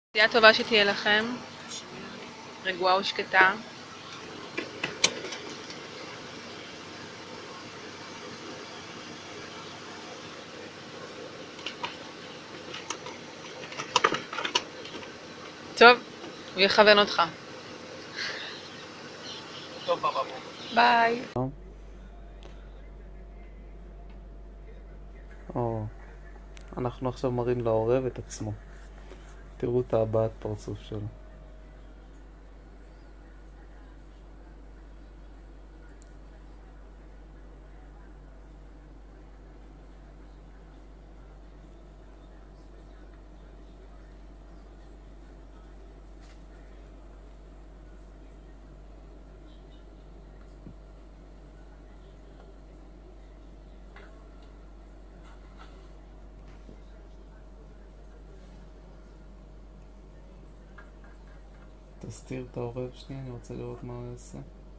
נסיעה טובה שתהיה לכם, רגועה ושקטה. טוב, הוא יכוון אותך. ביי. אנחנו עכשיו מראים לעורב את עצמו. תראו את הבעת פרצוף שלו. תסתיר את העורב שנייה, אני רוצה לראות מה הוא יעשה.